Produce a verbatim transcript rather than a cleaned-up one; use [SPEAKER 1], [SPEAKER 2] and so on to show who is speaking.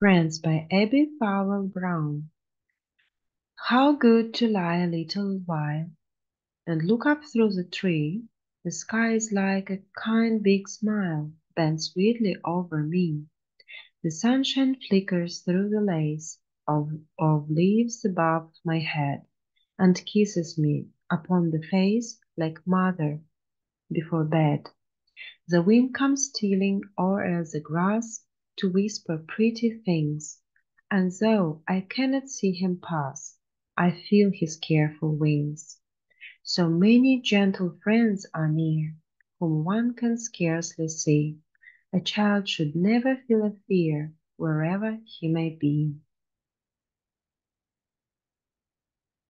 [SPEAKER 1] Friends by Abbie Farwell Brown. How good to lie a little while and look up through the tree. The sky is like a kind big smile bent sweetly over me. The sunshine flickers through the lace of, of leaves above my head and kisses me upon the face like mother before bed. The wind comes stealing o'er the grass to whisper pretty things, and though I cannot see him pass, I feel his careful wings. So many gentle friends are near, whom one can scarcely see. A child should never feel a fear wherever he may be.